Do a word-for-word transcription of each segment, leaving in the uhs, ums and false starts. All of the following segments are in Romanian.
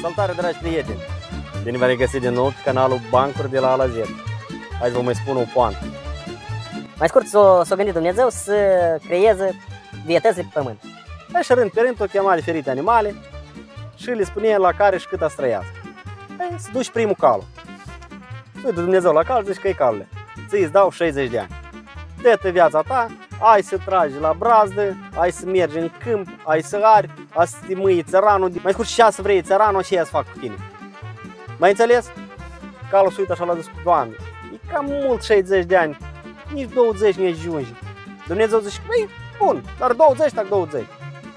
Salutare, dragi prieteni! Bine v-am regăsit din nou pe canalul Bancuri de la A la Z. Hai să vă mai spun o poantă. Mai scurt, s-a s-o gândit Dumnezeu să creeze vietățile pe pământ. Așa rând pe rând o chema diferite animale și le spune la care și cât a străiască. Hai să duci primul calul. Se uită Dumnezeu la cal și zice că e calule. Ți-ți dau șaizeci de ani. Dă-te viața ta, ai să tragi la brazdă, ai să mergi în câmp, ai să ari, ai să te mâi țăranul. Mai scurt, și să vrei țăranul și ea să fac cu tine. Mai înțeles? Calul se uită așa la discut, Doamne, e cam mult șaizeci de ani, nici douăzeci nu ajunge. Dumnezeu zice, băi, bun, dar douăzeci, tak douăzeci.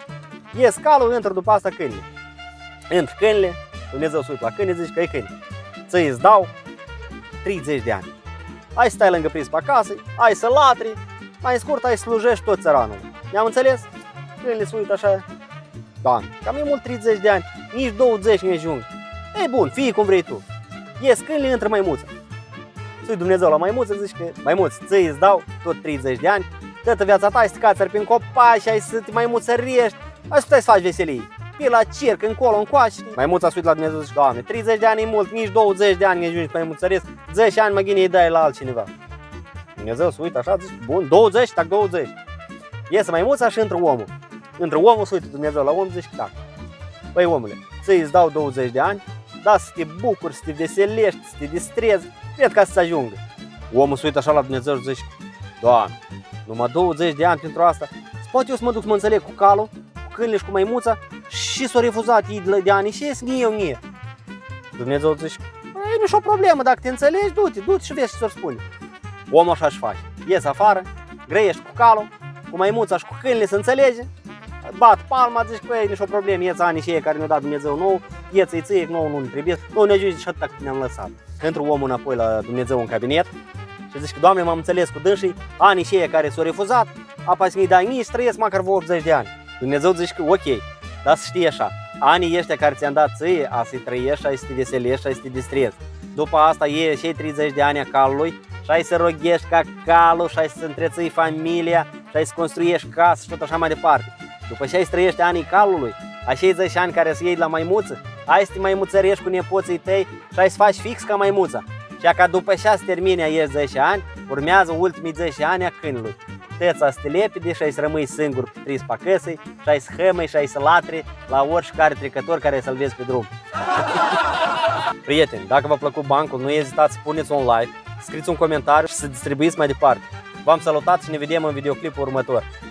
Ies calul, intră după asta câinile. Intră câinile, Dumnezeu se uită la câine, zice că e câine. Ți-ți dau treizeci de ani. Ai să stai lângă pris pe acasă, ai să latri, mai scurt ai să slujești tot țăranul. Ne-am înțeles? Câinile se uită așa, Doamne, cam e mult treizeci de ani, nici douăzeci nu ajung. Ei bun, fii cum vrei tu. Ies câinile, intră maimuța. Se uită Dumnezeu la maimuță, zice că maimuță, ți-ți dau tot treizeci de ani, toată viața ta ai să te cațări prin copaci, ai să te maimuțărești, ai să puteai să faci veselii. Pe la cerc, încolo, încoace. Maimuța se uită la Dumnezeu și zice, Doamne, treizeci de ani e mult, nici douăzeci de ani ne ajungi pe maimuțăresc, zece ani mă ghine îi dai la altcineva. Dumnezeu se uită așa, zice, bun, douăzeci, tak douăzeci. Iese maimuța și intră omul. Intră omul, se uită Dumnezeu la om, zice, da. Păi omule, ți-ți dau douăzeci de ani, da, să te bucuri, să te veselești, să te distrezi, cred ca să ajungă. Omul se uită așa la Dumnezeu și zice, Doamne, numai douăzeci de ani pentru asta, poate eu să mă duc să mă înțeleg cu calul, cu câinile și cu maimuța și s-au refuzat ei de ani și ies eu mie. Dumnezeu zice, nu e o problemă, dacă te înțelegi, du-te, du-te și vezi ce ți-o spune. Omul așa și face, ies afară, grăiești cu calul, cu maimuța și cu câinile se înțelege, bat palma, zici că e nici o problemă, ieți anii și ei care ne-au dat Dumnezeu nou, ieți îi ție, nouă nu ne trebuie, nu ne ajunge și atâta cât ne-am lăsat. Intră omul înapoi la Dumnezeu în cabinet și zice că, Doamne, m-am înțeles cu dânsii, anii și ei care s-au refuzat, apoi să-mi dai nici trăiesc măcar vreo optzeci de ani. Dumnezeu zice că, ok, dar să știi așa, anii ăștia care ți-am dat ție, a să-i trăiești, ai să te veselești, ai să te distrezi. După asta iei și treizeci de ani a calului și ai să roghești ca calul și ai să întreții familia și ai să construiești casă și tot așa mai departe. După ce ai să trăiești anii calului, ai șaizeci ani care să iei la maimuță, ai să te maimuțărești cu nepoții tăi și ai să faci fix ca maimuța. Și ca după ce se termine ești zece ani, urmează ultimii zece ani a câinului. Tăța să te lepede și ai să rămâi singur pe tris pe căsăi și ai să hămăi și ai să latri la oricare trecător care să-l vezi pe drum. Prieteni, dacă v-a plăcut bancul, nu ezitați să puneți un like, scrieți un comentariu și să distribuiți mai departe. V-am salutat și ne vedem în videoclipul următor.